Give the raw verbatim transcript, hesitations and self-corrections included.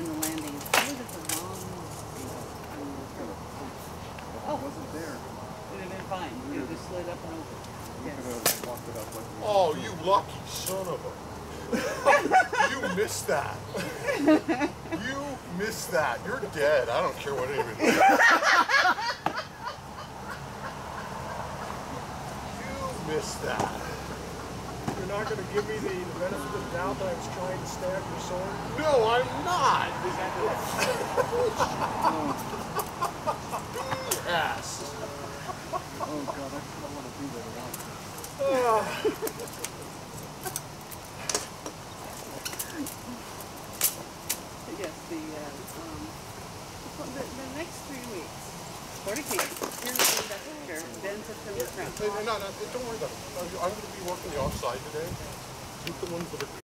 and the landing. It was at the wrong angle. Oh, wasn't there. It would have been fine. It would have just slid up and over. You could have walked it up like you Oh, you lucky son of a... You missed that. You missed that. You're dead. I don't care what anybody says. You missed that. You're not going to give me the benefit of the doubt that I was trying to stab your sword? No, I'm not. Ass. Oh god, I don't want to do that at all. Yes, the, uh, um, the, the next three weeks, forty-eight, here's the best picture, then September crown. No, no, no, don't worry about it. I'm going to be working the offside today. Keep the ones that are